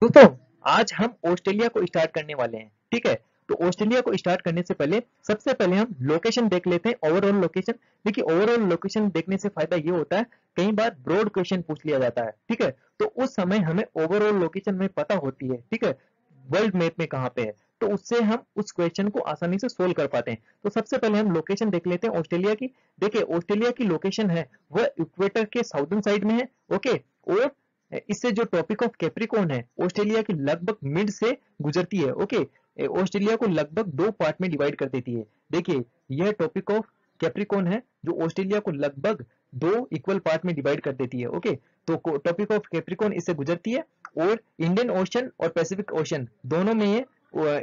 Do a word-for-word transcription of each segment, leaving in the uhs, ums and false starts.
दोस्तों आज हम ऑस्ट्रेलिया को स्टार्ट करने वाले हैं, ठीक है। तो ऑस्ट्रेलिया को स्टार्ट करने से पहले सबसे पहले हम लोकेशन देख लेते हैं, ओवरऑल लोकेशन। देखिए ओवरऑल लोकेशन देखने से फायदा ये होता है, कई बार ब्रॉड क्वेश्चन पूछ लिया जाता है, ठीक है। तो उस समय हमें ओवरऑल लोकेशन में पता होती है, ठीक है, वर्ल्ड मैप में कहाँ पे है, तो उससे हम उस क्वेश्चन को आसानी से सोल्व कर पाते हैं। तो सबसे पहले हम लोकेशन देख लेते हैं ऑस्ट्रेलिया की। देखिए ऑस्ट्रेलिया की लोकेशन है वह इक्वेटर के साउदर्न साइड में है, ओके। और इससे जो टॉपिक ऑफ कैप्रिकॉर्न है ऑस्ट्रेलिया की लगभग मिड से गुजरती है, ओके। ऑस्ट्रेलिया को लगभग दो पार्ट में डिवाइड कर देती है। देखिए यह टॉपिक ऑफ कैप्रिकॉर्न है जो ऑस्ट्रेलिया को लगभग दो इक्वल पार्ट में डिवाइड कर देती है, ओके। तो टॉपिक ऑफ कैप्रिकॉर्न इससे गुजरती है और इंडियन ओशन और पैसिफिक ओशन दोनों में ये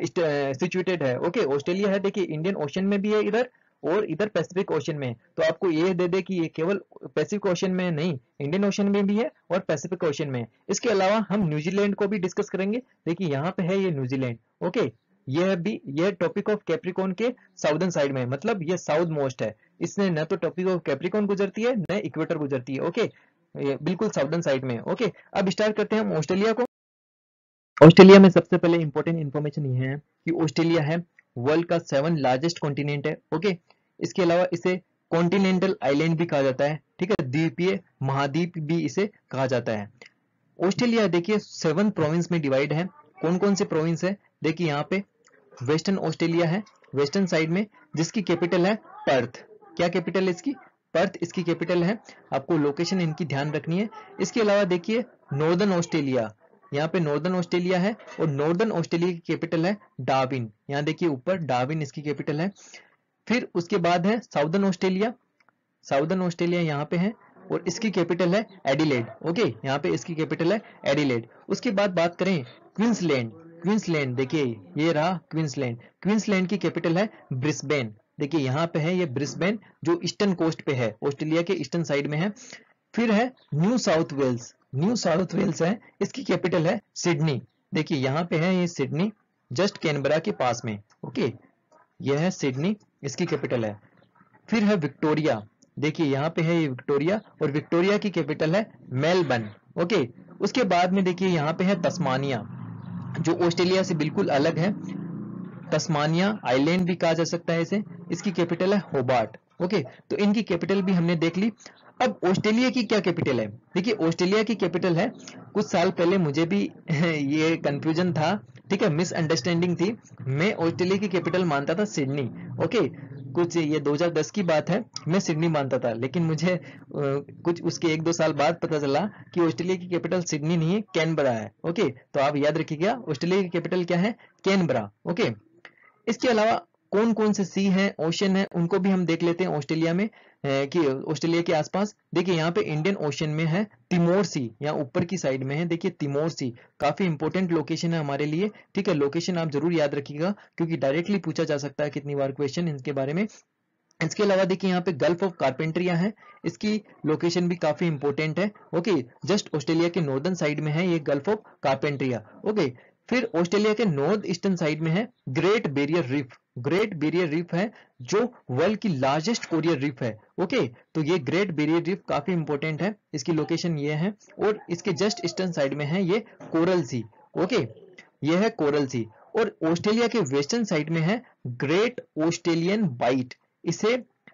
सिचुएटेड है, ओके। ऑस्ट्रेलिया है देखिए इंडियन ओशन में भी है इधर और इधर पैसिफिक ओशन में। तो आपको ये दे दे कि ये केवल पैसिफिक ओशन में नहीं, इंडियन ओशन में भी है और पैसिफिक ओशन में है। इसके अलावा हम न्यूजीलैंड को भी डिस्कस करेंगे। देखिए यहाँ पे है ये न्यूजीलैंड, ओके। यह भी यह टॉपिक ऑफ कैप्रिकॉर्न के साउदर्न साइड में है, मतलब ये साउथ मोस्ट है। इसने न तो टॉपिक ऑफ कैप्रिकॉर्न गुजरती है न इक्वेटर गुजरती है, ओके। बिल्कुल साउदर्न साइड में, ओके। अब स्टार्ट करते हैं हम ऑस्ट्रेलिया को। ऑस्ट्रेलिया में सबसे पहले इंपॉर्टेंट इन्फॉर्मेशन ये है कि ऑस्ट्रेलिया है वर्ल्ड का सेवन लार्जेस्ट कॉन्टिनेंट है, ओके। इसके अलावा इसे कॉन्टिनेंटल आइलैंड भी कहा जाता है, ठीक है, द्वीपीय महाद्वीप भी इसे कहा जाता है। ऑस्ट्रेलिया देखिए सेवन प्रोविंस में डिवाइड है। कौन कौन से प्रोविंस है? देखिए यहाँ पे वेस्टर्न ऑस्ट्रेलिया है वेस्टर्न साइड में, जिसकी कैपिटल है पर्थ। क्या कैपिटल है इसकी? पर्थ इसकी कैपिटल है। आपको लोकेशन इनकी ध्यान रखनी है। इसके अलावा देखिए नॉर्दर्न ऑस्ट्रेलिया, यहाँ पे नॉर्दर्न ऑस्ट्रेलिया है और नॉर्दर्न ऑस्ट्रेलिया की कैपिटल है डार्विन। यहाँ देखिए ऊपर डार्विन इसकी कैपिटल है। फिर उसके बाद है साउदर्न ऑस्ट्रेलिया, साउदर्न ऑस्ट्रेलिया यहाँ पे है और इसकी कैपिटल है एडिलेड, ओके। यहाँ पे इसकी कैपिटल है एडिलेड। उसके बाद बात करें क्वींसलैंड, क्वींसलैंड देखिए ये रहा क्वींसलैंड। क्वींसलैंड की कैपिटल है ब्रिस्बेन। देखिए यहाँ पे है ये ब्रिस्बेन जो ईस्टर्न कोस्ट पे है, ऑस्ट्रेलिया के ईस्टर्न साइड में है। फिर है New South Wales, New South Wales है, इसकी कैपिटल है सिडनी। देखिए यहाँ पे है ये सिडनी जस्ट कैनबरा के पास में, ओके। यह है सिडनी, इसकी कैपिटल है। फिर है विक्टोरिया, देखिए यहाँ पे है ये विक्टोरिया और विक्टोरिया की कैपिटल है मेलबर्न, ओके। उसके बाद में देखिए यहाँ पे है तस्मानिया जो ऑस्ट्रेलिया से बिल्कुल अलग है। तस्मानिया आइलैंड भी कहा जा सकता है इसे, इसकी कैपिटल है होबार्ट, ओके। तो इनकी कैपिटल भी हमने देख ली। अब ऑस्ट्रेलिया की क्या कैपिटल है? देखिए ऑस्ट्रेलिया की कैपिटल है, कुछ साल पहले मुझे भी ये कंफ्यूजन था, ठीक है, मिसअंडरस्टैंडिंग थी। मैं ऑस्ट्रेलिया की कैपिटल मानता था सिडनी, ओके। कुछ ये दो हज़ार दस की बात है, मैं सिडनी मानता था, लेकिन मुझे आ, कुछ उसके एक दो साल बाद पता चला कि ऑस्ट्रेलिया की कैपिटल सिडनी नहीं है, कैनबरा है, ओके। तो आप याद रखिएगा ऑस्ट्रेलिया की कैपिटल क्या है? Canberra, okay. इसके अलावा कौन कौन से सी हैं, ओशन है, उनको भी हम देख लेते हैं ऑस्ट्रेलिया में कि ऑस्ट्रेलिया के आसपास। देखिए यहाँ पे इंडियन ओशन में है तिमोर सी, यहाँ ऊपर की साइड में है, देखिए तिमोर सी काफी इंपॉर्टेंट लोकेशन है हमारे लिए, ठीक है। लोकेशन आप जरूर याद रखिएगा क्योंकि डायरेक्टली पूछा जा सकता है कितनी बार क्वेश्चन इनके बारे में। इसके अलावा देखिए यहाँ पे गल्फ ऑफ कारपेंट्रिया है, इसकी लोकेशन भी काफी इंपॉर्टेंट है, ओके। जस्ट ऑस्ट्रेलिया के नॉर्दर्न साइड में है ये गल्फ ऑफ कारपेंट्रिया, ओके। फिर ऑस्ट्रेलिया के नॉर्थ ईस्टर्न साइड में है Great Barrier Reef, Great Barrier Reef है जो वर्ल्ड की लार्जेस्ट कोरियल रीफ है, ओके। तो ये ग्रेट बैरियर रीफ काफी इंपॉर्टेंट है, इसकी लोकेशन ये है। और इसके जस्ट ईस्टर्न साइड में है ये कोरल सी, ओके, ये है कोरल सी। और ऑस्ट्रेलिया के वेस्टर्न साइड में है ग्रेट ऑस्ट्रेलियन बाइट, इसे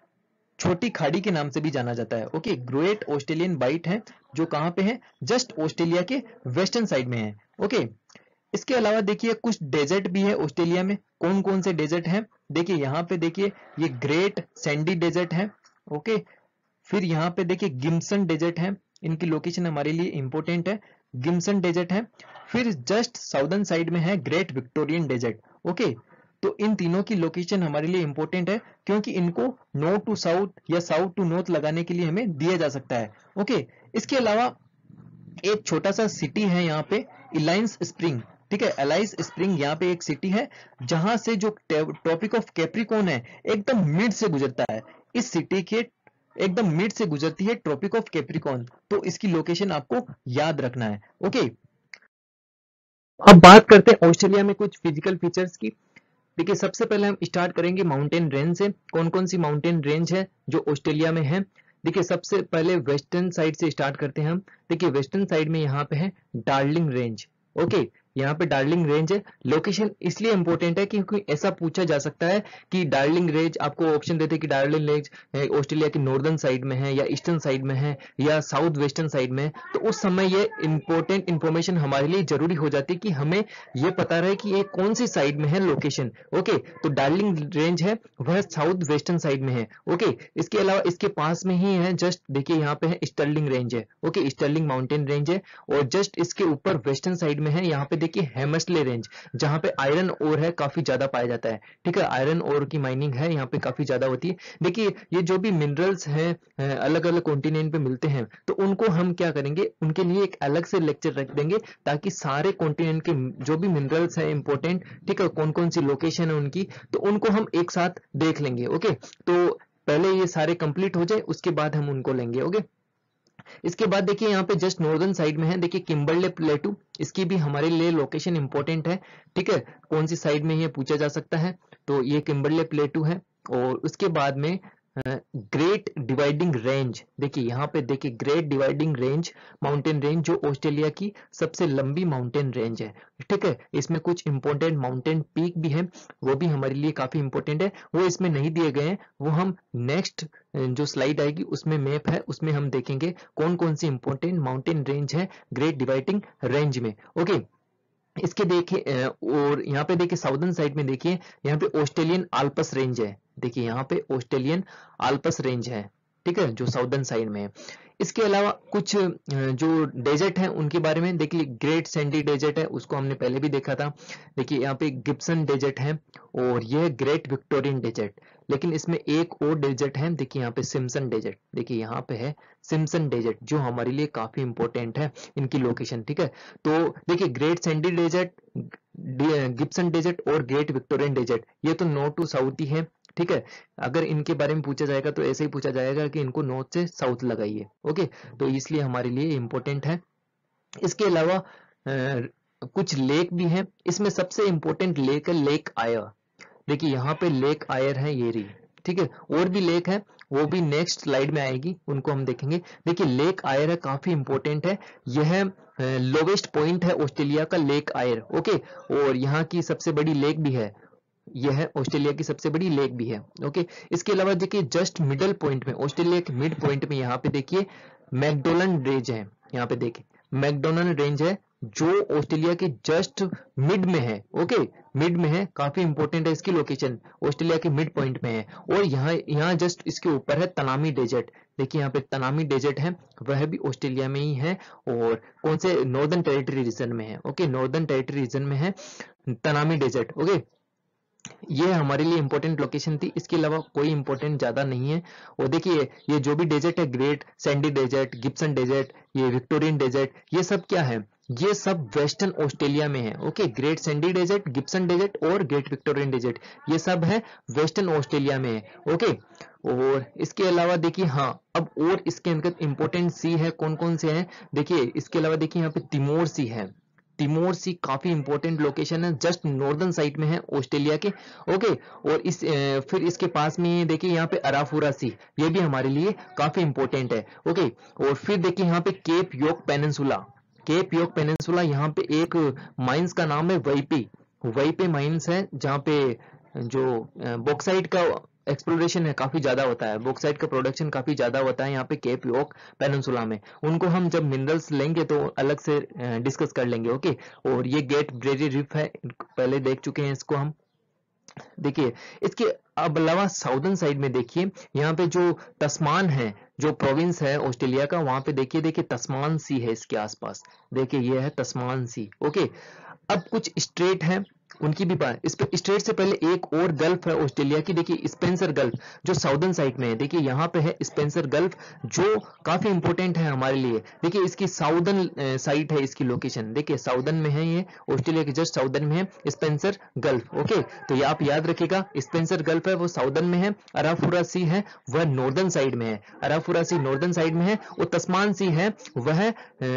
छोटी खाड़ी के नाम से भी जाना जाता है, ओके। ग्रेट ऑस्ट्रेलियन बाइट है जो कहां पे है? जस्ट ऑस्ट्रेलिया के वेस्टर्न साइड में है, ओके। इसके अलावा देखिए कुछ डेजर्ट भी है ऑस्ट्रेलिया में। कौन कौन से डेजर्ट हैं? देखिए यहाँ पे देखिए ये ग्रेट सैंडी डेजर्ट है, ओके। फिर यहाँ पे देखिए गिम्सन डेजर्ट है, इनकी लोकेशन हमारे लिए इंपॉर्टेंट है, गिम्सन डेजर्ट है। फिर जस्ट साउदर्न साइड में है ग्रेट विक्टोरियन डेजर्ट, ओके। तो इन तीनों की लोकेशन हमारे लिए इंपॉर्टेंट है क्योंकि इनको नॉर्थ टू साउथ या साउथ टू नॉर्थ लगाने के लिए हमें दिया जा सकता है, ओके। इसके अलावा एक छोटा सा सिटी है यहाँ पे इलायंस स्प्रिंग, ठीक है। एलाइस स्प्रिंग यहाँ पे एक सिटी है जहां से जो टॉपिक ऑफ कैप्रिकॉर्न है एकदम मिड से गुजरता है। इस सिटी के एकदम मिड से गुजरती है ट्रॉपिक ऑफ कैप्रिकॉर्न, तो इसकी लोकेशन आपको याद रखना है, ओके। अब बात करते हैं ऑस्ट्रेलिया में कुछ फिजिकल फीचर्स की। देखिए सबसे पहले हम स्टार्ट करेंगे माउंटेन रेंज से। कौन कौन सी माउंटेन रेंज है जो ऑस्ट्रेलिया में है? देखिए सबसे पहले वेस्टर्न साइड से स्टार्ट करते हैं हम। देखिए वेस्टर्न साइड में यहाँ पे है डार्लिंग रेंज, ओके, यहाँ पे डार्लिंग रेंज है। लोकेशन इसलिए इंपॉर्टेंट है क्योंकि ऐसा पूछा जा सकता है कि डार्लिंग रेंज आपको ऑप्शन देते हैं कि डार्लिंग रेंज ऑस्ट्रेलिया की नॉर्दर्न साइड में है या ईस्टर्न साइड में है या साउथ वेस्टर्न साइड में है, तो उस समय ये इंपॉर्टेंट इंफॉर्मेशन हमारे लिए जरूरी हो जाती है कि हमें ये पता रहे कि ये कौन सी साइड में है लोकेशन। ओके, तो डार्लिंग रेंज है वह साउथ वेस्टर्न साइड में है। ओके, इसके अलावा इसके पास में ही है, जस्ट देखिए यहाँ पे है स्टर्लिंग रेंज है। ओके, स्टर्लिंग माउंटेन रेंज है, और जस्ट इसके ऊपर वेस्टर्न साइड में है, यहाँ पे देखिए हेमर्सले रेंज, जहां पे आयरन ओर है काफी ज्यादा पाया जाता है। ठीक है, आयरन ओर की माइनिंग है यहाँ पे काफी ज्यादा होती है। देखिए ये जो भी मिनरल्स हैं अलग अलग कॉन्टिनेंट पे मिलते हैं, तो उनको हम क्या करेंगे, उनके लिए एक अलग से लेक्चर रख देंगे ताकि सारे कॉन्टिनेंट के जो भी मिनरल्स हैं इंपॉर्टेंट, ठीक है, कौन कौन सी लोकेशन है उनकी, तो उनको हम एक साथ देख लेंगे। ओके, तो पहले ये सारे कंप्लीट हो जाए उसके बाद हम उनको लेंगे। ओके, इसके बाद देखिए यहाँ पे जस्ट नॉर्दर्न साइड में है, देखिए किम्बरले प्लेटू, इसकी भी हमारे लिए लोकेशन इंपॉर्टेंट है। ठीक है, कौन सी साइड में ये पूछा जा सकता है, तो ये किम्बरले प्लेटू है। और उसके बाद में ग्रेट डिवाइडिंग रेंज, देखिए यहाँ पे देखिए Great Dividing Range mountain range, जो ऑस्ट्रेलिया की सबसे लंबी माउंटेन रेंज है। ठीक है, इसमें कुछ इंपॉर्टेंट माउंटेन पीक भी है, वो भी हमारे लिए काफी इंपॉर्टेंट है, वो इसमें नहीं दिए गए हैं, वो हम नेक्स्ट जो स्लाइड आएगी उसमें मैप है, उसमें हम देखेंगे कौन कौन सी इंपॉर्टेंट माउंटेन रेंज है ग्रेट डिवाइडिंग रेंज में। ओके, इसके देखिए और यहाँ पे देखिए साउदर्न साइड में देखिए यहाँ पे ऑस्ट्रेलियन आल्पस रेंज है, देखिए यहाँ पे ऑस्ट्रेलियन आल्पस रेंज है। ठीक है, जो साउदर्न साइड में है। इसके अलावा कुछ जो डेजर्ट है उनके बारे में देखिए, ग्रेट सैंडी डेजर्ट है, उसको हमने पहले भी देखा था। देखिए यहाँ पे गिब्सन डेजर्ट है, और यह ग्रेट विक्टोरियन डेजर्ट। लेकिन इसमें एक और डेजर्ट है, देखिए यहाँ पे सिम्पसन डेजर्ट, देखिए यहाँ पे है सिम्पसन डेजर्ट, जो हमारे लिए काफी इंपॉर्टेंट है इनकी लोकेशन। ठीक है, तो देखिए Great Sandy Desert, Gibson Desert और ग्रेट विक्टोरियन डेजर्ट, ये तो नॉर्थ टू साउथ ही है। ठीक है, अगर इनके बारे में पूछा जाएगा तो ऐसे ही पूछा जाएगा कि इनको नॉर्थ से साउथ लगाइए। ओके, तो इसलिए हमारे लिए इंपॉर्टेंट है। इसके अलावा कुछ लेक भी है, इसमें सबसे इंपॉर्टेंट लेक है लेक आयर। देखिए यहाँ पे लेक आयर है ये रही। ठीक है, और भी लेक है, वो भी नेक्स्ट स्लाइड में आएगी, उनको हम देखेंगे। देखिए लेक आयर है, काफी इंपॉर्टेंट है, यह लोवेस्ट पॉइंट है ऑस्ट्रेलिया का लेक आयर। ओके, और यहाँ की सबसे बड़ी लेक भी है, यह है ऑस्ट्रेलिया की सबसे बड़ी लेक भी है। ओके, इसके अलावा देखिए जस्ट मिडल पॉइंट में, ऑस्ट्रेलिया के मिड पॉइंट में यहाँ पे देखिए मैकडोनल्ड रेंज है, यहाँ पे देखिए मैकडोनल्ड रेंज है, जो ऑस्ट्रेलिया के जस्ट मिड में है। ओके, मिड में है, काफी इंपॉर्टेंट है इसकी लोकेशन, ऑस्ट्रेलिया के मिड पॉइंट में है। और यहाँ यहाँ जस्ट इसके ऊपर है तनामी डेजर्ट, देखिए यहाँ पे तनामी डेजर्ट है, वह भी ऑस्ट्रेलिया में ही है, और कौन से नॉर्दर्न टेरिटरी रीजन में है। ओके, नॉर्दर्न टेरिटरी रीजन में है तनामी डेजर्ट। ओके, ये हमारे लिए इंपॉर्टेंट लोकेशन थी, इसके अलावा कोई इंपॉर्टेंट ज्यादा नहीं है। और देखिए ये जो भी डेजर्ट है, Great Sandy Desert, Gibson Desert, ये विक्टोरियन डेजर्ट, ये सब क्या है, ये सब वेस्टर्न ऑस्ट्रेलिया में है। Okay, Great Sandy Desert, Gibson Desert और ग्रेट विक्टोरियन डेजर्ट, ये सब है वेस्टर्न ऑस्ट्रेलिया में है। ओके, और इसके अलावा देखिए, हाँ अब और इसके अंदर इंपॉर्टेंट सी है, कौन कौन से हैं, देखिए इसके अलावा देखिए यहाँ पे तिमोर सी है, तिमोर सी काफी इंपॉर्टेंट लोकेशन है, जस्ट नॉर्दर्न साइड में है ऑस्ट्रेलिया के। ओके, और इस ए, फिर इसके पास में देखिए यहाँ पे अराफुरा सी, ये भी हमारे लिए काफी इंपॉर्टेंट है। ओके, और फिर देखिए यहाँ पे Cape York Peninsula, Cape York Peninsula, यहाँ पे एक माइंस का नाम है वैपी, वैपे माइंस है, जहाँ पे जो बॉक्साइट का एक्सप्लोरेशन है काफी ज्यादा होता है, बॉक्साइट का प्रोडक्शन काफी ज्यादा होता है यहाँ पे केप योक पेनिनसुला में। उनको हम जब मिनरल्स लेंगे तो अलग से डिस्कस कर लेंगे। ओके, और ये गेट ब्रेरी रिफ है, पहले देख चुके हैं इसको हम। देखिए इसके अलावा साउदर्न साइड में देखिए यहाँ पे जो तस्मान है, जो प्रोविंस है ऑस्ट्रेलिया का, वहां पे देखिए देखिए तस्मान सी है इसके आसपास, देखिए ये है तस्मान सी। ओके, अब कुछ स्ट्रेट है उनकी भी बात, इस पे स्ट्रेट से पहले एक और गल्फ है ऑस्ट्रेलिया की, देखिए स्पेंसर गल्फ, जो साउदर्न साइड में है। देखिए यहाँ पे है स्पेंसर गल्फ, जो काफी इंपॉर्टेंट है हमारे लिए। देखिए इसकी साउदर्न साइड है इसकी लोकेशन, देखिए साउदर्न में है, ये ऑस्ट्रेलिया के जस्ट साउदर्न में है स्पेंसर गल्फ। ओके, तो ये आप याद रखिएगा, स्पेंसर गल्फ है वो साउदर्न में है, अराफुरा सी है वह नॉर्दर्न साइड में है, अराफुरा सी नॉर्दर्न साइड में है, और तस्मान सी है वह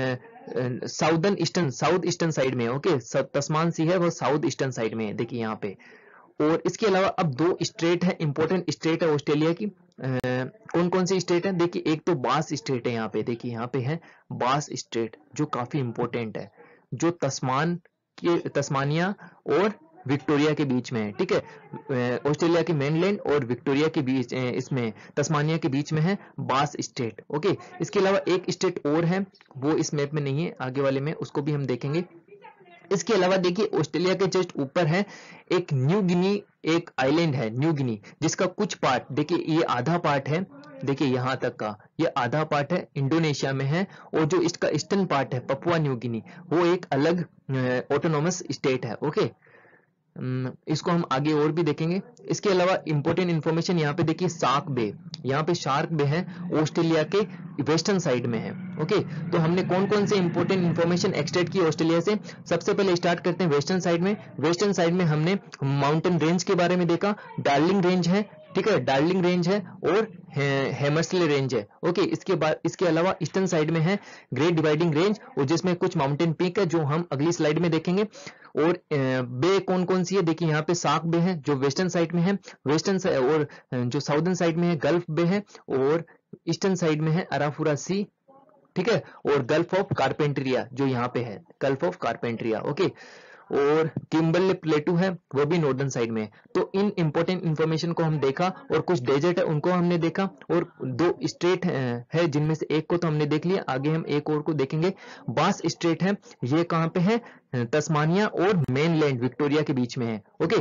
southern eastern south eastern side में है। ओके, तस्मान सी है वो साउथ ईस्टर्न साइड में है, देखिए यहाँ पे। और इसके अलावा अब दो स्टेट है, इंपॉर्टेंट स्टेट है ऑस्ट्रेलिया की, कौन कौन सी स्टेट है, देखिए एक तो बास स्टेट है यहाँ पे, देखिए यहाँ पे है बास स्टेट, जो काफी इंपॉर्टेंट है, जो तस्मान के तस्मानिया और विक्टोरिया के बीच में है, ठीक है। ऑस्ट्रेलिया के मेनलैंड और विक्टोरिया के बीच, इसमें तस्मानिया के बीच में है बास स्टेट। ओके, इसके अलावा एक स्टेट और है, वो इस मैप में नहीं है, आगे वाले में उसको भी हम देखेंगे। इसके अलावा देखिए ऑस्ट्रेलिया के जस्ट ऊपर है एक न्यू गिनी, एक आइलैंड है न्यू गिनी, जिसका कुछ पार्ट देखिए, ये आधा पार्ट है, देखिए यहां तक का ये आधा पार्ट है इंडोनेशिया में है, और जो इसका ईस्टर्न पार्ट है पपुआ न्यू गिनी, वो एक अलग ऑटोनोमस स्टेट है। ओके, इसको हम आगे और भी देखेंगे। इसके अलावा इंपॉर्टेंट इंफॉर्मेशन यहाँ पे देखिए, शार्क बे, यहाँ पे शार्क बे है, ऑस्ट्रेलिया के वेस्टर्न साइड में है। ओके, तो हमने कौन कौन से इंपॉर्टेंट इंफॉर्मेशन एक्सट्रैक्ट की ऑस्ट्रेलिया से। सबसे पहले स्टार्ट करते हैं वेस्टर्न साइड में। वेस्टर्न साइड में हमने माउंटेन रेंज के बारे में देखा, डार्लिंग रेंज है, ठीक है, डार्लिंग रेंज है और हैमर्सले रेंज है। ओके, इसके बाद इसके अलावा ईस्टर्न साइड में है ग्रेट डिवाइडिंग रेंज, और जिसमें कुछ माउंटेन पीक है जो हम अगली स्लाइड में देखेंगे। और बे कौन कौन सी है, देखिए यहाँ पे सार्क बे है जो वेस्टर्न साइड में है, वेस्टर्न और जो साउदर्न साइड में है गल्फ बे है, और ईस्टर्न साइड में है अराफुरा सी, ठीक है, और गल्फ ऑफ कारपेंट्रिया जो यहाँ पे है, गल्फ ऑफ कारपेंट्रिया। ओके, और किम्बरले प्लेटू है वो भी नॉर्दर्न साइड में है। तो इन इंपॉर्टेंट इंफॉर्मेशन को हम देखा, और कुछ डेजर्ट है उनको हमने देखा, और दो स्ट्रेट है जिनमें से एक को तो हमने देख लिया, आगे हम एक और को देखेंगे। बास स्ट्रेट है, ये कहाँ पे है, तस्मानिया और मेनलैंड विक्टोरिया के बीच में है। ओके,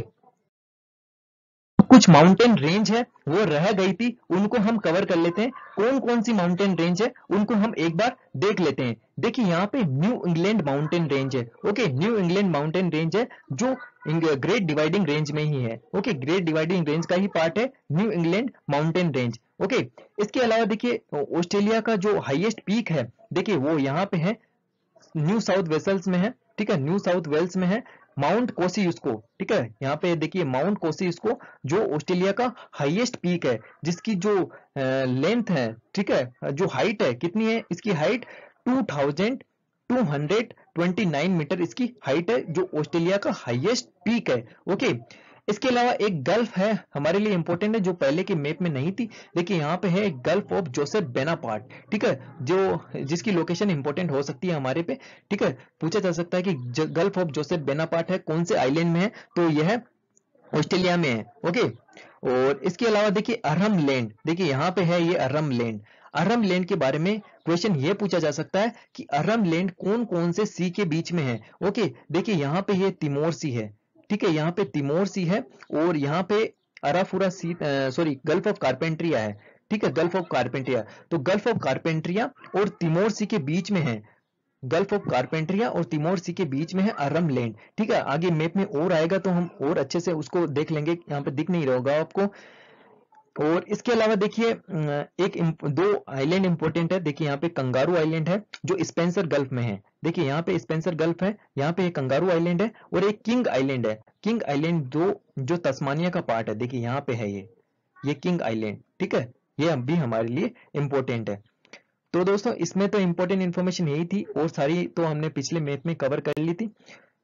कुछ माउंटेन रेंज है वो रह गई थी, उनको हम कवर कर लेते हैं। कौन कौन सी माउंटेन रेंज है उनको हम एक बार देख लेते हैं। देखिए यहाँ पे न्यू इंग्लैंड माउंटेन रेंज है। Okay, New England mountain range है जो ग्रेट डिवाइडिंग रेंज में ही है। ओके, ग्रेट डिवाइडिंग रेंज का ही पार्ट है New England mountain range. Okay, इसके अलावा देखिए ऑस्ट्रेलिया का जो हाईएस्ट पीक है, देखिए वो यहाँ पे है, न्यू साउथ वेल्स में है, ठीक है, न्यू साउथ वेल्स में है माउंट कोसियुस्को, ठीक है, यहाँ पे देखिए माउंट कोसियुस्को जो ऑस्ट्रेलिया का हाईएस्ट पीक है, जिसकी जो लेंथ है, ठीक है, जो हाइट है कितनी है, इसकी height two thousand two hundred twenty nine metre इसकी हाइट है, जो ऑस्ट्रेलिया का हाईएस्ट पीक है। ओके, इसके अलावा एक गल्फ है हमारे लिए इंपॉर्टेंट है, जो पहले के मैप में नहीं थी। देखिए यहाँ पे है एक गल्फ ऑफ जोसेफ बेनापार्ट, ठीक है, जो जिसकी लोकेशन इंपॉर्टेंट हो सकती है हमारे पे, ठीक है। पूछा जा सकता है कि गल्फ ऑफ जोसेफ बेनापार्ट है कौन से आइलैंड में है, तो यह ऑस्ट्रेलिया में है। ओके, और इसके अलावा देखिए अरहम लैंड, देखिए यहाँ पे है ये अरहम लैंड। अरहम लैंड के बारे में क्वेश्चन ये पूछा जा सकता है कि अरहम लैंड कौन कौन से सी के बीच में है। ओके, देखिए यहाँ पे ये तिमोर सी है, ठीक है, यहाँ पे तिमोर सी है, और यहाँ पे Arafura Sea, sorry Gulf of Carpentaria है, ठीक है, गल्फ ऑफ कारपेंट्रिया। तो गल्फ ऑफ कारपेंट्रिया और तिमोर सी के बीच में है, गल्फ ऑफ कारपेंट्रिया और तिमोर सी के बीच में है अरहम लैंड, ठीक है। आगे मैप में और आएगा तो हम और अच्छे से उसको देख लेंगे, यहाँ पे दिख नहीं रहा होगा आपको। और इसके अलावा देखिए एक दो आइलैंड इंपॉर्टेंट है, देखिए यहाँ पे कंगारू आइलैंड है जो स्पेंसर गल्फ में है, देखिए यहाँ पे स्पेंसर गल्फ है, यहाँ पे एक कंगारू आइलैंड है, और एक किंग आइलैंड है। किंग आइलैंड दो जो तस्मानिया का पार्ट है, देखिए यहाँ पे है ये ये किंग आइलैंड, ठीक है, ये भी हमारे लिए इंपॉर्टेंट है। तो दोस्तों इसमें तो इंपॉर्टेंट इन्फॉर्मेशन यही थी, और सारी तो हमने पिछले मैप में कवर कर ली थी।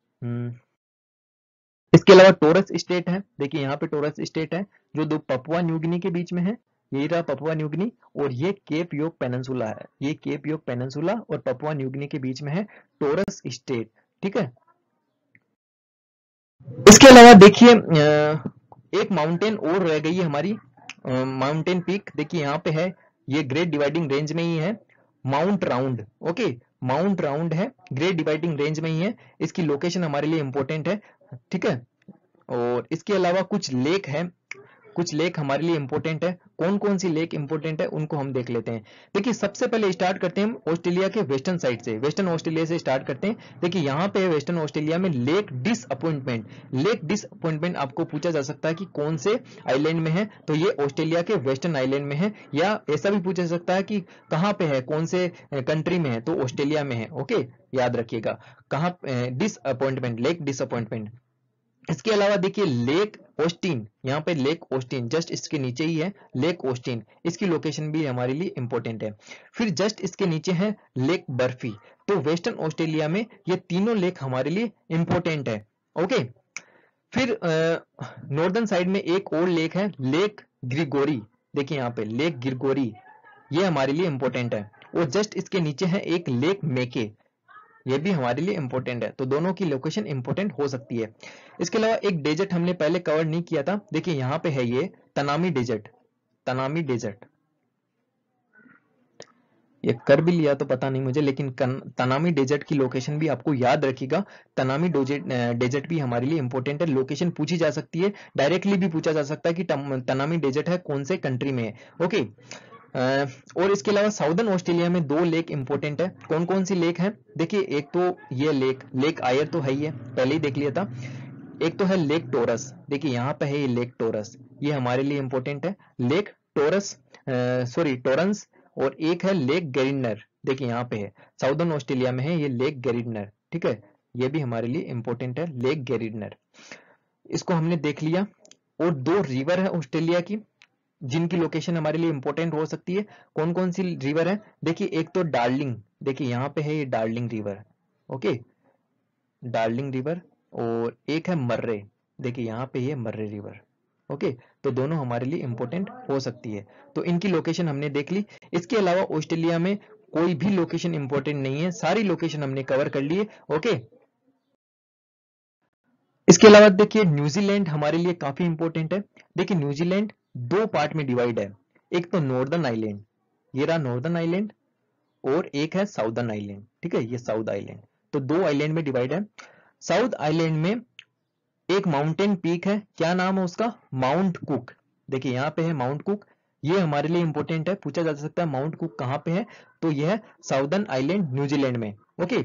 इसके अलावा टोरस स्टेट है, देखिए यहाँ पे टोरस स्टेट है जो दो पपुआ न्यू गिनी के बीच में है, ये रहा पपुआ न्यू गिनी, और ये केप योक पेनिनसुला है, ये केप योक पेनिनसुला और पपुआ न्यू गिनी के बीच में है टोरस स्टेट, ठीक है। इसके अलावा देखिए एक माउंटेन और रह गई है हमारी, माउंटेन पीक, देखिए यहाँ पे है, ये ग्रेट डिवाइडिंग रेंज में ही है, Mount Round. Okay, Mount Round है, ग्रेट डिवाइडिंग रेंज में ही है, इसकी लोकेशन हमारे लिए इंपॉर्टेंट है, ठीक है। और इसके अलावा कुछ लेक है, कुछ लेक हमारे लिए इंपॉर्टेंट है। कौन कौन सी लेक इंपॉर्टेंट है उनको हम देख लेते हैं। देखिए सबसे पहले स्टार्ट करते हैं हम ऑस्ट्रेलिया के वेस्टर्न साइड से, वेस्टर्न ऑस्ट्रेलिया से स्टार्ट करते हैं। देखिए यहाँ पे वेस्टर्न ऑस्ट्रेलिया में लेक डिसअपॉइंटमेंट, लेक डिसअपॉइंटमेंट आपको पूछा जा सकता है कि कौन से आइलैंड में है, तो ये ऑस्ट्रेलिया के वेस्टर्न आइलैंड में है, या ऐसा भी पूछा जा सकता है कि कहाँ पे है, कौन से कंट्री में है, तो ऑस्ट्रेलिया में है। ओके, याद रखिएगा कहाँ डिसअपॉइंटमेंट, लेक डिसअपॉइंटमेंट। इसके अलावा देखिए लेक ऑस्टिन, यहाँ पे लेक ऑस्टिन जस्ट इसके नीचे ही है लेक ऑस्टिन, इसकी लोकेशन भी हमारे लिए इंपॉर्टेंट है। फिर जस्ट इसके नीचे है लेक बर्फी, तो वेस्टर्न ऑस्ट्रेलिया में ये तीनों लेक हमारे लिए इंपॉर्टेंट है। ओके, फिर नॉर्दर्न साइड में एक और लेक है, लेक ग्रिगोरी, देखिए यहाँ पे लेक ग्रिगोरी, ये हमारे लिए इंपॉर्टेंट है। और जस्ट इसके नीचे है एक लेक मेके, ये भी हमारे लिए इंपॉर्टेंट है, तो दोनों की लोकेशन इंपॉर्टेंट हो सकती है। इसके अलावा एक डेजर्ट हमने पहले कवर नहीं किया था, देखिए यहाँ पे है ये तनामी डेजर्ट, तनामी डेजर्ट, ये कर भी लिया तो पता नहीं मुझे, लेकिन तनामी डेजर्ट की लोकेशन भी आपको याद रखिएगा। तनामी डेजर्ट भी हमारे लिए इंपॉर्टेंट है, लोकेशन पूछी जा सकती है, डायरेक्टली भी पूछा जा सकता है कि तनामी डेजर्ट है कौन से कंट्री में है। ओके, और इसके अलावा साउदर्न ऑस्ट्रेलिया में दो लेक इंपॉर्टेंट है, कौन कौन सी लेक है? देखिए एक तो ये लेक लेक आयर तो है ही है, पहले ही देख लिया था। एक तो है लेक टोरस, देखिए यहाँ पे है ये लेक टोरस, ये हमारे लिए इंपॉर्टेंट है, लेक टोरस, सॉरी टोरंस। और एक है लेक गेरिडनर, देखिए यहाँ पे है, साउदर्न ऑस्ट्रेलिया में है ये लेक गेरिडनर, ठीक है, ये भी हमारे लिए इंपॉर्टेंट है, लेक गेरिडनर, इसको हमने देख लिया। और दो रिवर है ऑस्ट्रेलिया की जिनकी लोकेशन हमारे लिए इंपॉर्टेंट हो सकती है, कौन कौन सी रिवर है? देखिए एक तो डार्लिंग, देखिए यहाँ पे है ये Darling River, okay, Darling River, और एक है मर्रे, देखिए यहाँ पे ये मर्रे रिवर, ओके, तो दोनों हमारे लिए इंपॉर्टेंट हो सकती है, तो इनकी लोकेशन हमने देख ली। इसके अलावा ऑस्ट्रेलिया में कोई भी लोकेशन इंपॉर्टेंट नहीं है, सारी लोकेशन हमने कवर कर ली है, ओके। इसके अलावा देखिए न्यूजीलैंड हमारे लिए काफी इंपॉर्टेंट है, देखिए न्यूजीलैंड दो पार्ट में डिवाइड है, एक तो नॉर्दर्न आइलैंड, ये रहा नॉर्दर्न आइलैंड, और एक है साउदर्न आइलैंड, ठीक है, ये साउथ आइलैंड, तो दो आइलैंड में डिवाइड है। साउथ आइलैंड में एक माउंटेन पीक है, क्या नाम है उसका? माउंट कुक, देखिए यहाँ पे है माउंट कुक, ये हमारे लिए इंपॉर्टेंट है, पूछा जा सकता है माउंट कुक कहाँ पे है, तो यह है साउदर्न आइलैंड न्यूजीलैंड में, ओके।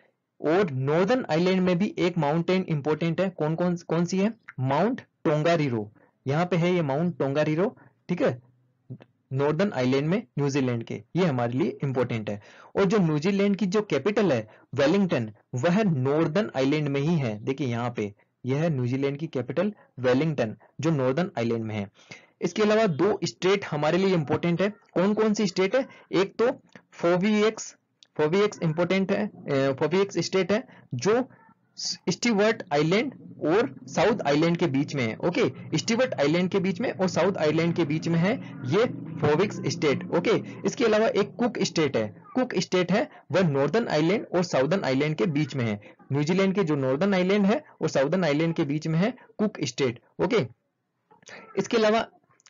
और नॉर्दर्न आइलैंड में भी एक माउंटेन इंपॉर्टेंट है, कौन कौन कौन सी है? माउंट टोंगारीरो, यहाँ पे है ये माउंट टोंगारीरो, ठीक है, नॉर्दर्न आइलैंड में न्यूजीलैंड के, ये हमारे लिए इंपॉर्टेंट है। और जो न्यूजीलैंड की जो कैपिटल है वेलिंगटन, वह नॉर्दर्न आइलैंड में ही है, देखिए यहाँ पे यह है न्यूजीलैंड की कैपिटल वेलिंगटन, जो नॉर्दर्न आइलैंड में है। इसके अलावा दो स्टेट हमारे लिए इंपॉर्टेंट है, कौन कौन सी स्टेट है? एक तो फोविएक्स, फोविएक्स इंपॉर्टेंट है, फोविएक्स स्टेट है जो स्टीवर्ट आइलैंड और साउथ आइलैंड के बीच में है, ओके, स्टीवर्ट आइलैंड के बीच में और साउथ आइलैंड के बीच में है ये फोविक्स स्टेट, ओके। इसके अलावा एक कुक स्टेट है, कुक स्टेट है वह नॉर्दर्न आइलैंड और साउदर्न आइलैंड के बीच में है, न्यूजीलैंड के जो नॉर्दर्न आइलैंड है और साउदर्न आइलैंड के बीच में है कुक स्टेट, ओके। इसके अलावा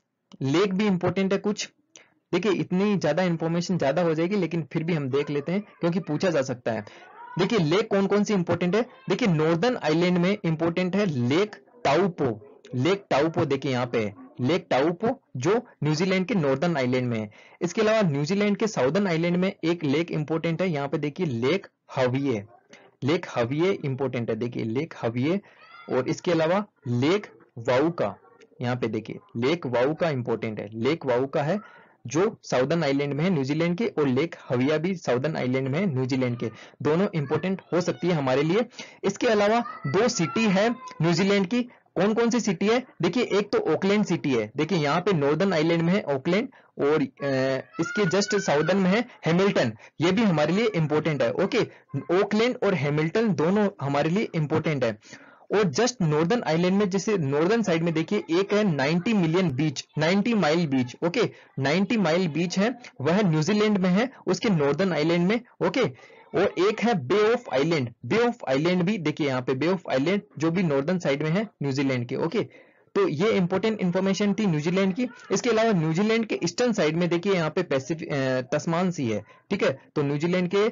लेक भी इंपॉर्टेंट है कुछ, देखिए इतनी ज्यादा इंफॉर्मेशन ज्यादा हो जाएगी, लेकिन फिर भी हम देख लेते हैं क्योंकि पूछा जा सकता है। देखिए लेक कौन कौन सी इंपॉर्टेंट है? देखिए नॉर्दर्न आइलैंड में इंपॉर्टेंट है लेक टाउपो, लेक टाउपो, देखिए यहाँ पे है लेक टाउपो जो न्यूजीलैंड के नॉर्दर्न आइलैंड में है। इसके अलावा न्यूजीलैंड के साउदर्न आइलैंड में एक लेक इंपॉर्टेंट है, यहाँ पे देखिए Lake Hawea, Lake Hawea important है, देखिए लेक हविये। और इसके अलावा लेक वाउका, यहाँ पे देखिए लेक वाउका इंपॉर्टेंट है, लेक वाउका है जो साउदर्न आइलैंड में है न्यूजीलैंड के, और लेक हविया भी साउदर्न आइलैंड में है न्यूजीलैंड के, दोनों इंपॉर्टेंट हो सकती है हमारे लिए। इसके अलावा दो सिटी है न्यूजीलैंड की, कौन कौन सी सिटी है? देखिए एक तो ऑकलैंड सिटी है, देखिए यहाँ पे नॉर्दर्न आइलैंड में है ऑकलैंड, और इसके जस्ट साउदर्न में है हैमिल्टन, ये भी हमारे लिए इंपॉर्टेंट है, ओके। ऑकलैंड और हैमिल्टन दोनों हमारे लिए इंपॉर्टेंट है। और जस्ट नॉर्दर्न आइलैंड में, जैसे नॉर्दर्न साइड में देखिए एक है ninety million beach, ninety mile beach, okay, ninety mile beach है वह न्यूजीलैंड में है उसके नॉर्दर्न आइलैंड में, ओके। और एक है Bay of Island, Bay of Island भी देखिए यहाँ पे बे ऑफ आइलैंड जो भी नॉर्दर्न साइड में है न्यूजीलैंड के, ओके। तो ये इंपॉर्टेंट इंफॉर्मेशन थी न्यूजीलैंड की। इसके अलावा न्यूजीलैंड के ईस्टर्न साइड में देखिए यहाँ पे पैसिफिक तस्मान सी है, ठीक है, तो न्यूजीलैंड के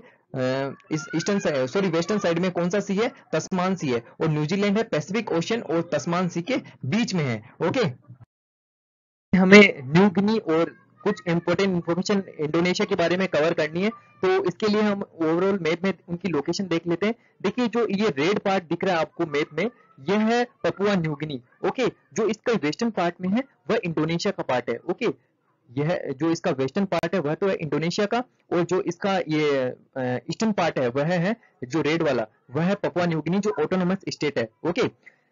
इस ईस्टर्न सॉरी वेस्टर्न साइड में कौन सा सी है? तस्मान सी है, और न्यूजीलैंड है पैसिफिक ओशन और तस्मान सी के बीच में है, ओके। हमें न्यू गिनी और कुछ इंपॉर्टेंट इंफॉर्मेशन इंडोनेशिया के बारे में कवर करनी है, तो इसके लिए हम ओवरऑल मैप में उनकी लोकेशन देख लेते हैं। देखिए जो ये रेड पार्ट दिख रहा है आपको मैप में, यह है पपुआ न्यू गिनी, ओके। जो इसका वेस्टर्न पार्ट में है वह इंडोनेशिया का पार्ट है, ओके। यह जो इसका वेस्टर्न पार्ट है वह तो है इंडोनेशिया का, और जो इसका ये ईस्टर्न पार्ट है वह है जो रेड वाला, वह है पपुआ न्यू गिनी जो ऑटोनोमस स्टेट है, ओके।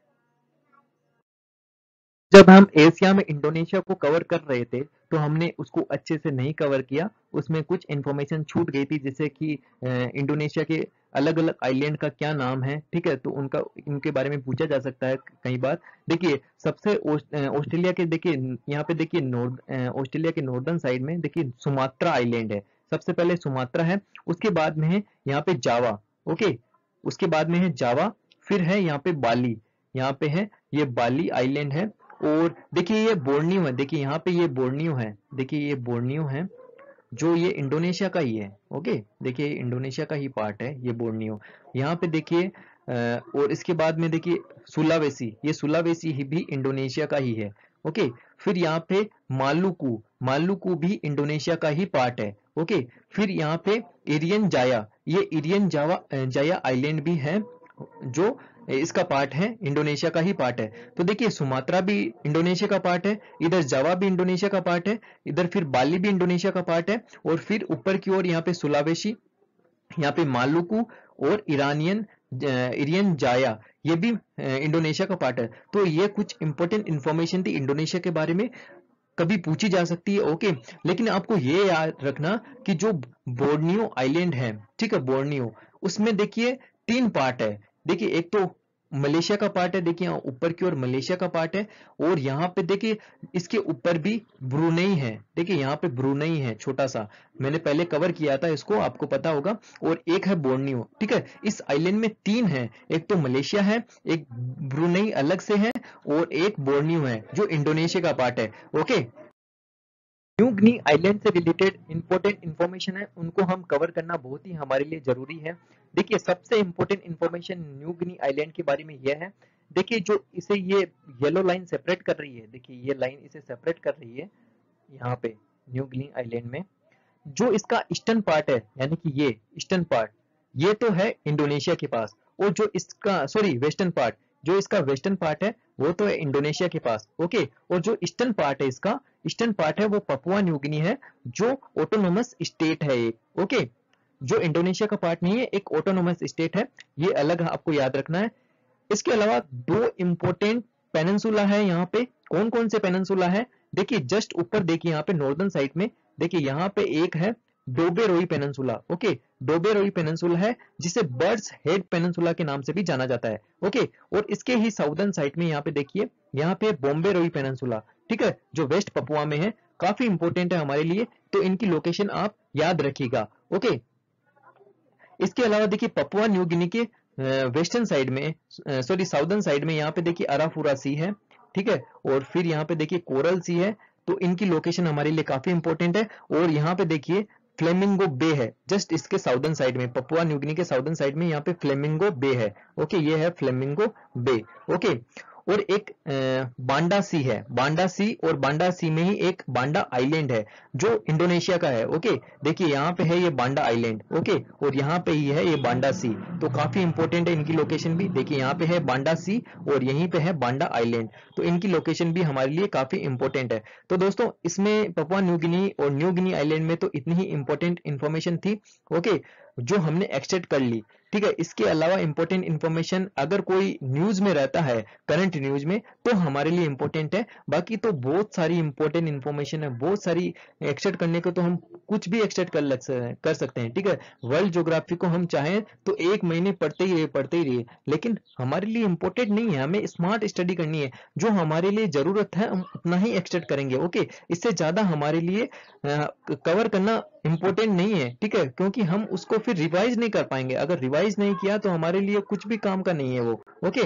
जब हम एशिया में इंडोनेशिया को कवर कर रहे थे तो हमने उसको अच्छे से नहीं कवर किया, उसमें कुछ इंफॉर्मेशन छूट गई थी, जैसे कि इंडोनेशिया के अलग अलग आइलैंड का क्या नाम है, ठीक है, तो उनका इनके बारे में पूछा जा सकता है कई बार। देखिए सबसे ऑस्ट्रेलिया के, देखिए यहाँ पे देखिए नॉर्थ ऑस्ट्रेलिया के नॉर्दर्न साइड में देखिए सुमात्रा आइलैंड है, सबसे पहले सुमात्रा है, उसके बाद में है यहाँ पे जावा, ओके। उसके बाद में है जावा, फिर है यहाँ पे बाली, यहाँ पे है ये बाली आइलैंड है, और देखिए ये बोर्नियो है, देखिए यहाँ पे ये बोर्नियो है, देखिए ये बोर्नियो है जो ये इंडोनेशिया का ही है। ओके, देखिए इंडोनेशिया का ही पार्ट है ये बोर्नियो। यहाँ पे देखिए अ, और इसके बाद में देखिए सुलावेसी, ये सुलावेसी ही भी इंडोनेशिया का ही है। ओके, फिर यहाँ पे मालुकू, मालुकू भी इंडोनेशिया का ही पार्ट है। ओके, फिर यहाँ पे इरियन जाया, ये इरियन जावा जाया आइलैंड भी है जो इसका पार्ट है, इंडोनेशिया का ही पार्ट है। तो देखिए सुमात्रा भी इंडोनेशिया का पार्ट है, इधर जावा भी इंडोनेशिया का पार्ट है, इधर फिर बाली भी इंडोनेशिया का पार्ट है, और फिर ऊपर की ओर यहाँ पे सुलावेशी, यहाँ पे मालुकू और ईरानियन इरियन जाया, ये भी इंडोनेशिया का पार्ट है। तो ये कुछ इंपॉर्टेंट इंफॉर्मेशन थी इंडोनेशिया के बारे में, कभी पूछी जा सकती है। ओके, लेकिन आपको ये याद रखना कि जो बोर्नियो आइलैंड है, ठीक है, बोर्नियो, उसमें देखिए तीन पार्ट है। देखिए एक तो मलेशिया का पार्ट है, देखिए यहाँ ऊपर की ओर मलेशिया का पार्ट है, और यहाँ पे देखिए इसके ऊपर भी ब्रुनेई है, देखिए यहाँ पे ब्रुनेई है छोटा सा, मैंने पहले कवर किया था इसको, आपको पता होगा। और एक है बोर्नियो, ठीक है। इस आइलैंड में तीन है, एक तो मलेशिया है, एक ब्रुनेई अलग से है, और एक बोर्नियो है जो इंडोनेशिया का पार्ट है। ओके, न्यू गिनी आइलैंड से रिलेटेड इंपॉर्टेंट इंफॉर्मेशन है, उनको हम कवर करना बहुत ही हमारे लिए जरूरी है। देखिए सबसे important information New Guinea island के बारे में यह है, देखिए जो इसे ये येलो लाइन सेपरेट कर रही है, देखिए ये लाइन इसे सेपरेट कर रही है यहाँ पे न्यू गिनी आइलैंड में, जो इसका ईस्टर्न पार्ट है, यानी कि ये ईस्टर्न पार्ट, ये तो है इंडोनेशिया के पास, और जो इसका सॉरी वेस्टर्न पार्ट, जो इसका वेस्टर्न पार्ट है वो तो है इंडोनेशिया के पास। ओके, और जो ईस्टर्न पार्ट है, इसका ईस्टर्न पार्ट है वो पपुआ न्यू गिनी है, जो ऑटोनोमस स्टेट है एक। ओके, जो इंडोनेशिया का पार्ट नहीं है, एक ऑटोनोमस स्टेट है, ये अलग आपको याद रखना है। इसके अलावा दो इंपॉर्टेंट पेनिनसुला है यहाँ पे, कौन कौन से पेनिनसुला है, देखिए जस्ट ऊपर देखिए यहाँ पे नॉर्दर्न साइड में, देखिए यहाँ पे एक है Doberai Peninsula. Okay, Doberai Peninsula है जिसे बर्ड्स हेड पेनिनसुला के नाम से भी जाना जाता है। ओके, और इसके ही साउदर्न साइड में यहाँ पे देखिए, यहाँ पे बॉम्बेरोई पेनिनसुला, ठीक है, जो वेस्ट पपुआ में है, काफी इंपॉर्टेंट है हमारे लिए, तो इनकी लोकेशन आप याद रखिएगा। ओके, इसके अलावा देखिए पपुआ न्यू गिनी के वेस्टर्न साइड में, सॉरी साउदर्न साइड में, यहाँ पे देखिए अराफुरा सी है, ठीक है, और फिर यहाँ पे देखिए कोरल सी है, तो इनकी लोकेशन हमारे लिए काफी इंपॉर्टेंट है। और यहाँ पे देखिए फ्लेमिंगो बे है, जस्ट इसके साउदर्न साइड में, पपुआ न्यू गिनी के साउदर्न साइड में यहाँ पे फ्लेमिंगो बे है। ओके, ये है फ्लेमिंगो बे। ओके, और एक बांडा सी है, बांडा सी, और बांडा सी में ही एक बांडा आइलैंड है जो इंडोनेशिया का है। ओके, देखिए यहाँ पे है ये बांडा आइलैंड, ओके, और यहाँ पे ही है ये बांडा सी, तो काफी इंपॉर्टेंट है इनकी लोकेशन भी। देखिए यहाँ पे है बांडा सी और यहीं पे है बांडा आइलैंड, तो इनकी लोकेशन भी हमारे लिए काफी इंपॉर्टेंट है। तो दोस्तों इसमें पपुआ न्यू गिनी और न्यू गिनी आइलैंड में तो इतनी ही इंपॉर्टेंट इंफॉर्मेशन थी, ओके, जो हमने एक्सट्रैक्ट कर ली, ठीक है। इसके अलावा इंपॉर्टेंट इंफॉर्मेशन अगर कोई न्यूज में रहता है, करंट न्यूज में, तो हमारे लिए इंपॉर्टेंट है, बाकी तो बहुत सारी इंपॉर्टेंट इंफॉर्मेशन है, बहुत सारी एक्सट्रैक्ट करने को तो हम कुछ भी एक्सट्रैक्ट कर लग कर सकते हैं, ठीक है। वर्ल्ड ज्योग्राफी को हम चाहें तो एक महीने पढ़ते ही रहे पढ़ते ही रहे, लेकिन हमारे लिए इंपॉर्टेंट नहीं है, हमें स्मार्ट स्टडी करनी है, जो हमारे लिए जरूरत है हम उतना ही एक्सट्रैक्ट करेंगे। ओके, इससे ज्यादा हमारे लिए कवर करना इंपॉर्टेंट नहीं है, ठीक है, क्योंकि हम उसको फिर रिवाइज नहीं कर पाएंगे, अगर रिवाइज नहीं किया तो हमारे लिए कुछ भी काम का नहीं है वो। ओके,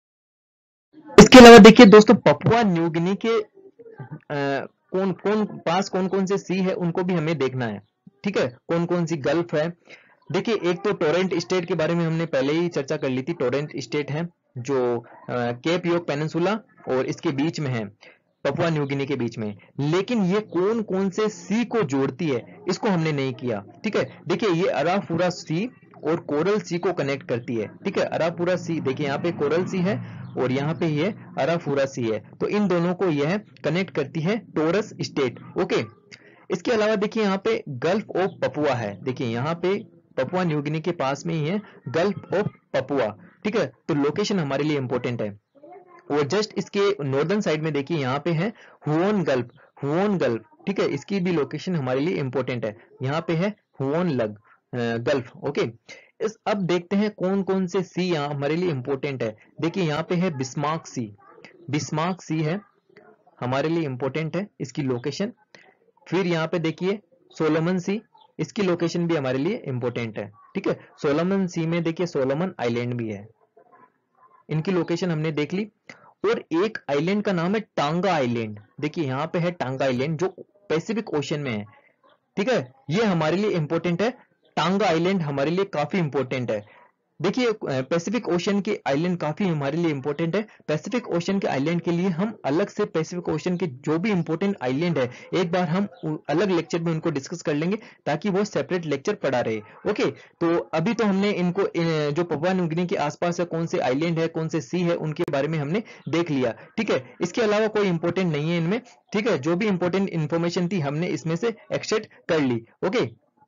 इसके अलावा देखिए दोस्तों पपुआ न्यू गिनी के आ, कौन कौन पास कौन कौन से सी है उनको भी हमें देखना है, ठीक है, कौन कौन सी गल्फ है। देखिए एक तो टोरेंट स्टेट के बारे में हमने पहले ही चर्चा कर ली थी, टोरेंट स्टेट है जो केप योक पेनिनसुला और इसके बीच में है, पपुआ न्यू गिनी के बीच में, लेकिन ये कौन कौन से सी को जोड़ती है इसको हमने नहीं किया, ठीक है। देखिए ये अराफुरा सी और कोरल सी को कनेक्ट करती है, ठीक है, अराफुरा सी, देखिए यहाँ पे कोरल सी है और यहाँ पे ये अराफुरा सी है, तो इन दोनों को यह कनेक्ट करती है टोरस स्टेट। ओके, इसके अलावा देखिए यहाँ पे गल्फ ऑफ पपुआ है, देखिए यहाँ पे पपुआ न्यू गिनी के पास में ही है गल्फ ऑफ पपुआ, ठीक है, तो लोकेशन हमारे लिए इंपॉर्टेंट है। और जस्ट इसके नॉर्दर्न साइड में देखिए यहाँ पे है हुओन गल्फ, हुओन गल्फ, ठीक है, इसकी भी लोकेशन हमारे लिए इंपॉर्टेंट है, यहाँ पे है हुओन लग गल्फ। ओके, इस अब देखते हैं कौन कौन से सी यहाँ हमारे लिए इंपॉर्टेंट है। देखिए यहाँ पे है बिस्मार्क सी, बिस्मार्क सी है हमारे लिए इंपॉर्टेंट है इसकी लोकेशन। फिर यहाँ पे देखिए सोलोमन सी, इसकी लोकेशन भी हमारे लिए इंपॉर्टेंट है, ठीक है। सोलोमन सी में देखिए सोलोमन आइलैंड भी है, इनकी लोकेशन हमने देख ली। और एक आइलैंड का नाम है टांगा आइलैंड, देखिए यहाँ पे है टांगा आइलैंड जो पैसिफिक ओशन में है, ठीक है, ये हमारे लिए इंपॉर्टेंट है। टांगा आइलैंड हमारे लिए काफी इंपॉर्टेंट है। देखिए पैसिफिक ओशन के आइलैंड काफी हमारे लिए इंपॉर्टेंट है। पैसिफिक ओशन के आइलैंड के लिए हम अलग से पैसिफिक ओशन के जो भी इंपॉर्टेंट आइलैंड है एक बार हम अलग लेक्चर में उनको डिस्कस कर लेंगे ताकि वो सेपरेट लेक्चर पढ़ा रहे। ओके, तो अभी तो हमने इनको जो पपुआ न्यू गिनी के आसपास है कौन से आइलैंड है कौन से सी है उनके बारे में हमने देख लिया, ठीक है। इसके अलावा कोई इंपॉर्टेंट नहीं है इनमें, ठीक है, जो भी इंपॉर्टेंट इंफॉर्मेशन थी हमने इसमें से एक्सट्रैक्ट कर ली। ओके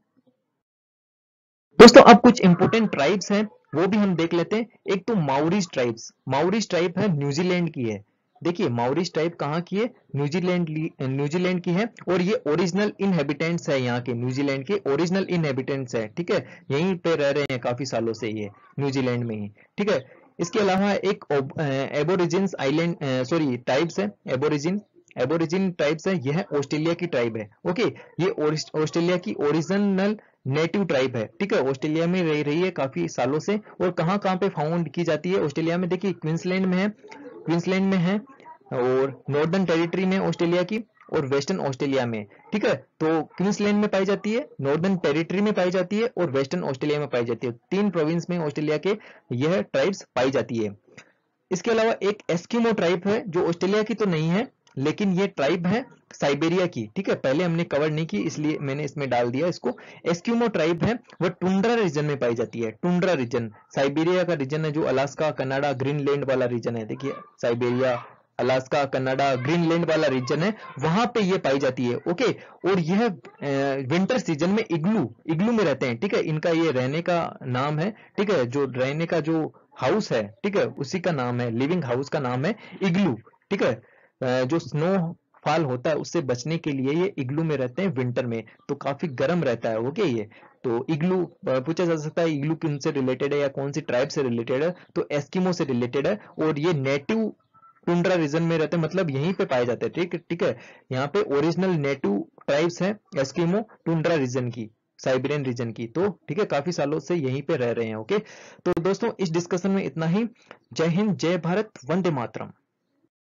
दोस्तों, अब कुछ इंपॉर्टेंट ट्राइब्स हैं वो भी हम देख लेते हैं। एक तो माउरीज ट्राइब्स, माउरीज ट्राइब है न्यूजीलैंड की है। देखिए माउरीज ट्राइब कहाँ की है, न्यूजीलैंड न्यूजीलैंड की है और ये ओरिजिनल इनहेबिटेंट्स है, यहाँ के न्यूजीलैंड के ओरिजिनल इनहेबिटेंट्स है, ठीक है, यहीं पे रह रहे हैं काफी सालों से ये न्यूजीलैंड में ही, ठीक है। इसके अलावा एक एबोरिजिन्स आइलैंड सॉरी ट्राइब्स है, एबोरिजिन एबोरिजिन ट्राइब्स है, यह ऑस्ट्रेलिया की ट्राइब है। ओके, ये ऑस्ट्रेलिया की ओरिजिनल नेटिव ट्राइब है, ठीक है, ऑस्ट्रेलिया में रह रही है काफी सालों से। और कहाँ कहाँ पे फाउंड की जाती है ऑस्ट्रेलिया में, देखिए क्वींसलैंड में है, क्वींसलैंड में है और नॉर्दर्न टेरिटरी में ऑस्ट्रेलिया की और वेस्टर्न ऑस्ट्रेलिया में, ठीक है। तो क्वींसलैंड में पाई जाती है, नॉर्दर्न टेरिटरी में पाई जाती है और वेस्टर्न ऑस्ट्रेलिया में पाई जाती है। तीन प्रोविंस में ऑस्ट्रेलिया के यह ट्राइब्स पाई जाती है। इसके अलावा एक एस्किमो ट्राइब है जो ऑस्ट्रेलिया की तो नहीं है लेकिन ये ट्राइब है साइबेरिया की, ठीक है, पहले हमने कवर नहीं की इसलिए मैंने इसमें डाल दिया इसको। एस्किमो ट्राइब है वो टुंड्रा रीजन में पाई जाती है, टुंड्रा रीजन साइबेरिया का रीजन है जो अलास्का कनाडा ग्रीनलैंड वाला रीजन है। देखिए साइबेरिया अलास्का कनाडा ग्रीनलैंड वाला रीजन है, वहां पे ये पाई जाती है। ओके, और यह विंटर सीजन में इग्लू इग्लू में रहते हैं, ठीक है, इनका ये रहने का नाम है, ठीक है, जो रहने का जो हाउस है, ठीक है, उसी का नाम है, लिविंग हाउस का नाम है इग्लू, ठीक है। जो स्नो फॉल होता है उससे बचने के लिए ये इग्लू में रहते हैं विंटर में, तो काफी गर्म रहता है। ओके, ये तो इग्लू पूछा जा सकता है इग्लू किन से रिलेटेड है या कौन सी ट्राइब से रिलेटेड है, तो एस्किमो से रिलेटेड है और ये नेटिव टुंड्रा रीजन में रहते हैं, मतलब यहीं पे पाए जाते हैं, ठीक ठीक है। यहाँ पे ओरिजिनल नेटिव ट्राइब्स है एस्किमो टुंड्रा रीजन की, साइबेरियन रीजन की, तो ठीक है काफी सालों से यहीं पे रह रहे हैं। ओके, तो दोस्तों इस डिस्कशन में इतना ही। जय हिंद, जय भारत, वंदे मातरम।